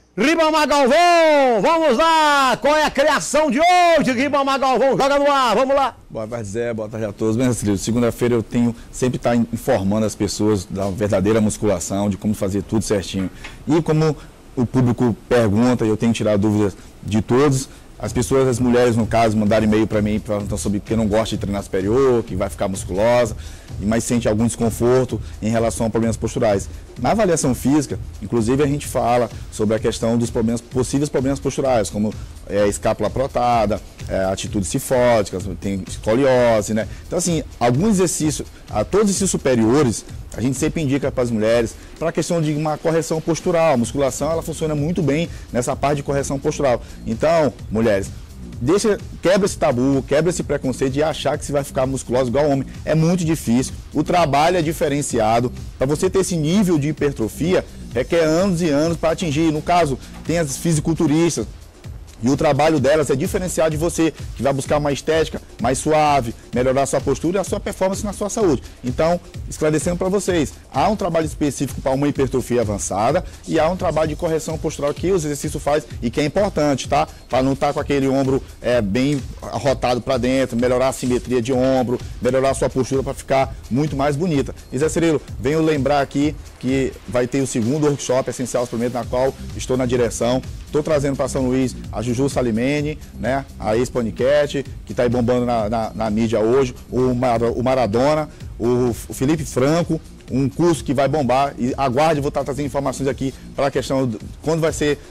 Ribamar Galvão, vamos lá! Qual é a criação de hoje, Ribamar Galvão? Joga no ar, vamos lá! Boa tarde, Zé, boa tarde a todos. Mestre, segunda-feira eu tenho sempre estar informando as pessoas da verdadeira musculação, de como fazer tudo certinho. E como o público pergunta, e eu tenho que tirar dúvidas de todos, as pessoas, as mulheres no caso, mandaram e-mail para mim perguntando sobre que não gosta de treinar superior, que vai ficar musculosa, mas sente algum desconforto em relação a problemas posturais. Na avaliação física, inclusive, a gente fala sobre a questão dos possíveis problemas posturais, como escápula protada, atitudes cifóticas, tem escoliose, né? Então, assim, alguns exercícios, todos esses superiores, a gente sempre indica para as mulheres para a questão de uma correção postural. A musculação, ela funciona muito bem nessa parte de correção postural. Então, mulheres, quebra esse tabu, quebra esse preconceito de achar que você vai ficar musculosa igual homem. É muito difícil, o trabalho é diferenciado. Para você ter esse nível de hipertrofia, requer anos e anos para atingir. No caso, tem as fisiculturistas, e o trabalho delas é diferenciado de você, que vai buscar uma estética mais suave, melhorar a sua postura e a sua performance na sua saúde. Então, esclarecendo para vocês, há um trabalho específico para uma hipertrofia avançada e há um trabalho de correção postural que os exercícios fazem e que é importante, tá? Para não estar com aquele ombro bem arrotado para dentro, melhorar a simetria de ombro, melhorar a sua postura para ficar muito mais bonita. E Zé Cirilo, venho lembrar aqui que vai ter o segundo workshop Essencial Suplemento, na qual estou na direção. Estou trazendo para São Luís a Juju Salimene, né, a ex-Paniquete, que está aí bombando na mídia hoje, o Maradona, o Felipe Franco, um curso que vai bombar. E aguarde, vou estar trazendo informações aqui para a questão de quando vai ser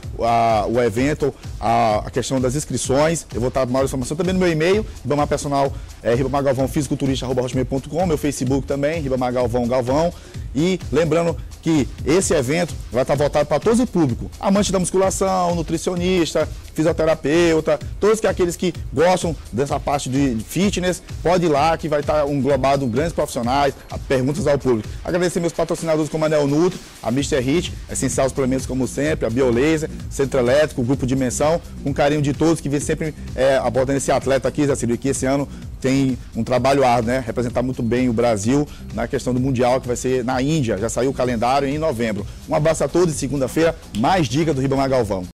o evento, a questão das inscrições. Eu vou estar com maior informação também no meu e-mail, Ribamar Personal, Ribamar Galvão, fisiculturista@hotmail.com, meu Facebook também, Ribamar Galvão. E lembrando que esse evento vai estar voltado para todo o público, amante da musculação, nutricionista, fisioterapeuta, todos aqueles que gostam dessa parte de fitness, pode ir lá que vai estar englobado grandes profissionais, perguntas ao público. Agradecer meus patrocinadores como a Neo Nutri, a Mr. Hit, Essencial Suplementos como sempre, a Biolaser, Centro Elétrico, o Grupo Dimensão, com carinho de todos que vem sempre abordando esse atleta aqui, Zé Cirilo, que esse ano tem um trabalho árduo, né? Representar muito bem o Brasil na questão do Mundial, que vai ser na Índia. Já saiu o calendário em novembro. Um abraço a todos e segunda-feira, mais dicas do Ribamar Galvão.